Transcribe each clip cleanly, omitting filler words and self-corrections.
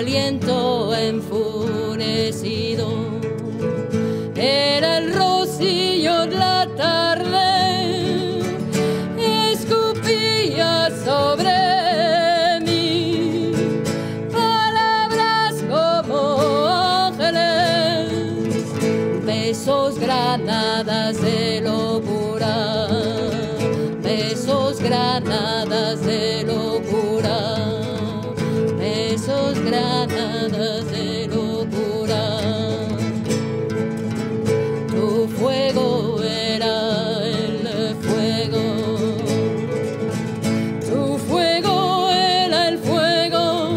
aliento enfurecido. Era el rocío de la tarde, escupía sobre mí palabras como ángeles, besos granadas de locura, besos granadas de locura, besos granadas de locura. Tu fuego era el fuego, tu fuego era el fuego,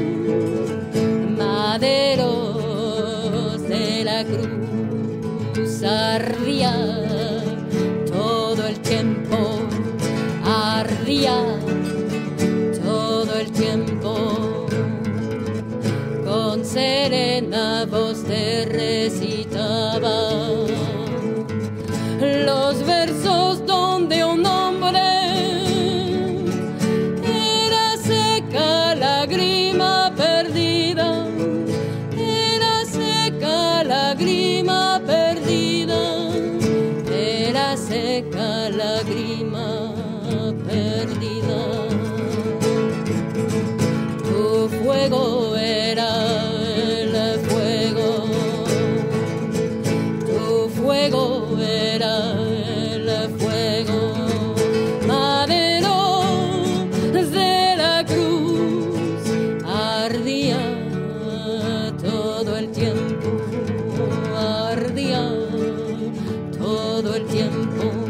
maderos de la cruz ardía todo el tiempo, ardía todo el tiempo. Con serena voz te recitaba los versos donde un hombre era seca lágrima perdida, era seca lágrima perdida, era seca lágrima perdida. Tu fuego era el fuego, tu fuego era el fuego, madero de la cruz ardía todo el tiempo, ardía todo el tiempo.